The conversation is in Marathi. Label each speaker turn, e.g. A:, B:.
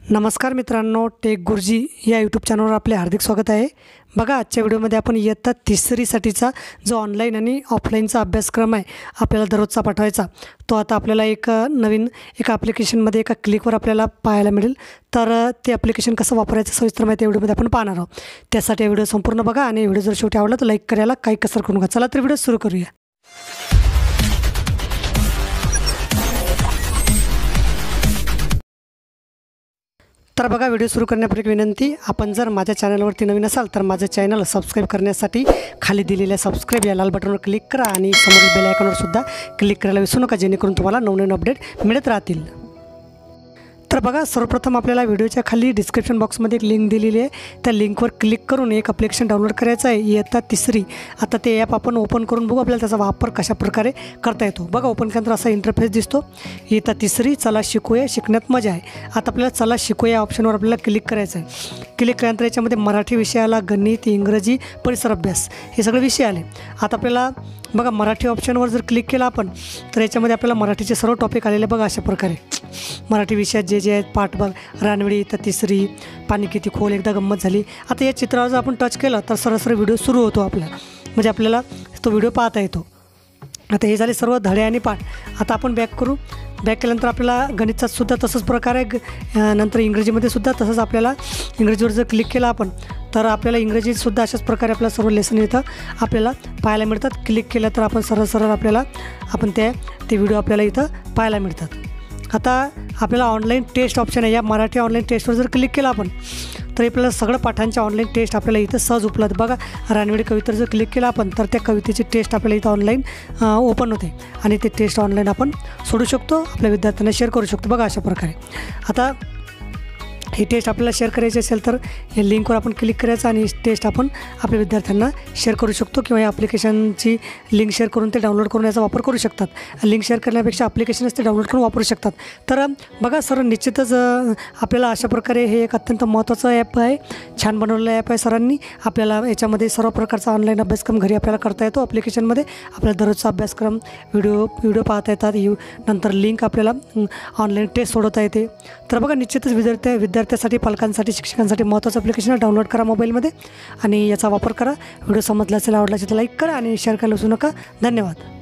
A: नमस्कार मित्रांनो, टेक गुरुजी या यूट्यूब चॅनलवर आपले हार्दिक स्वागत आहे। बघा, आजच्या व्हिडिओमध्ये आपण इयत्ता तिसरीसाठीचा जो ऑनलाईन आणि ऑफलाईनचा अभ्यासक्रम आहे आपल्याला दररोजचा पाठवायचा, तो आता आपल्याला नवीन ॲप्लिकेशनमध्ये एका क्लिकवर आपल्याला पाहायला मिळेल। तर ते ॲप्लिकेशन कसं वापरायचं सविस्तर माहिती या व्हिडिओमध्ये आपण पाहणार आहोत। त्यासाठी हा व्हिडिओ संपूर्ण बघा आणि व्हिडिओ जर शेवटी आवडला तर लाईक करायला काही कसर करू नका। चला तर व्हिडिओ सुरू करूया। तर बघा, व्हिडिओ सुरू करण्यापूर्वी एक विनंती, आपण जर माझ्या चॅनलवरती नवीन असाल तर माझं चॅनल सबस्क्राईब करण्यासाठी खाली दिलेल्या सबस्क्राईब या लाल बटनवर क्लिक करा आणि समोरील बेल आयकॉनवर सुद्धा क्लिक करायला विसरू नका, जेणेकरून तुम्हाला नवनवीन अपडेट मिळत राहतील। तर बघा, सर्वप्रथम आपल्याला व्हिडिओच्या खाली डिस्क्रिप्शन बॉक्समध्ये एक लिंक दिलेली आहे, त्या लिंकवर क्लिक करून एक ॲप्लिकेशन डाउनलोड करायचं आहे, इयत्ता तिसरी। आता ते ॲप आपण ओपन करून बघू आपल्याला त्याचा वापर कशा प्रकारे करता येतो। बघा, ओपन केल्यानंतर असा इंटरफेस दिसतो, इयत्ता तिसरी, चला शिकूया, शिकण्यात मजा आहे। आता आपल्याला चला शिकूया ऑप्शनवर आपल्याला क्लिक करायचं आहे। क्लिक केल्यानंतर याच्यामध्ये मराठी विषय आला, गणित, इंग्रजी, परिसर अभ्यास हे सगळे विषय आले। आता आपल्याला बघा, मराठी ऑप्शनवर जर क्लिक केला आपण तर याच्यामध्ये आपल्याला मराठीचे सर्व टॉपिक आलेले बघा अशा प्रकारे। मराठी विषयात जे आहेत पाठ बघ, रानवेळी तर तिसरी, पाणी किती खोल, एकदा गंमत झाली। आता या चित्रावर जर आपण टच केलं तर सरळ व्हिडिओ सुरू होतो आपल्याला, म्हणजे आपल्याला तो व्हिडिओ पाहता येतो। आता हे झाले सर्व धडे आणि पाठ। आता आपण बॅक करू। बॅक केल्यानंतर आपल्याला गणिताचा सुद्धा तसंच प्रकार आहे, नंतर इंग्रजीमध्ये सुद्धा तसंच। आपल्याला इंग्रजीवर जर क्लिक केला आपण तर आपल्याला इंग्रजीसुद्धा अशाच प्रकारे आपल्याला सर्व लेसन इथं आपल्याला पाहायला मिळतात। क्लिक केलं तर आपण सरळ आपल्याला ते व्हिडिओ आपल्याला इथं पाहायला मिळतात। आता आपल्याला ऑनलाईन टेस्ट ऑप्शन आहे, या मराठी ऑनलाईन टेस्टवर जर क्लिक केलं आपण तर आपल्याला सगळं पाठांचे ऑनलाईन टेस्ट आपल्याला इथं सहज उपलब्ध। बघा, रानवेळी कवितेवर जर क्लिक केलं आपण तर त्या कवितेची टेस्ट आपल्याला इथं ऑनलाईन ओपन होते आणि ते टेस्ट ऑनलाईन आपण सोडू शकतो, आपल्या विद्यार्थ्यांना शेअर करू शकतो। बघा अशा प्रकारे। आता ही टेस्ट आपल्याला शेअर करायची असेल तर या लिंकवर आपण क्लिक करायचं आणि टेस्ट आपण आपल्या विद्यार्थ्यांना शेअर करू शकतो, किंवा या ॲप्लिकेशनची लिंक शेअर करून ते डाउनलोड करून याचा वापर करू शकतात। लिंक शेअर करण्यापेक्षा ॲप्लिकेशनच ते डाउनलोड करून वापरू शकतात। तर बघा सर, निश्चितच आपल्याला अशा प्रकारे हे एक अत्यंत महत्त्वाचं ॲप आहे, छान बनवलेलं ॲप आहे सरांनी। आपल्याला याच्यामध्ये सर्व प्रकारचा ऑनलाईन अभ्यासक्रम घरी आपल्याला करता येतो। ॲप्लिकेशनमध्ये आपल्याला दररोजचा अभ्यासक्रम व्हिडिओ पाहता येतात, नंतर लिंक आपल्याला ऑनलाईन टेस्ट सोडवता येते। तर बघा, निश्चितच विद्यार्थ्यांसाठी, पालकांसाठी, शिक्षकांसाठी महत्त्वाचं ॲप्लिकेशन डाउनलोड करा मोबाईलमध्ये आणि याचा वापर करा। व्हिडिओ समजला असेल, आवडला असेल तर लाईक करा आणि शेअर करायला विसरू नका। धन्यवाद।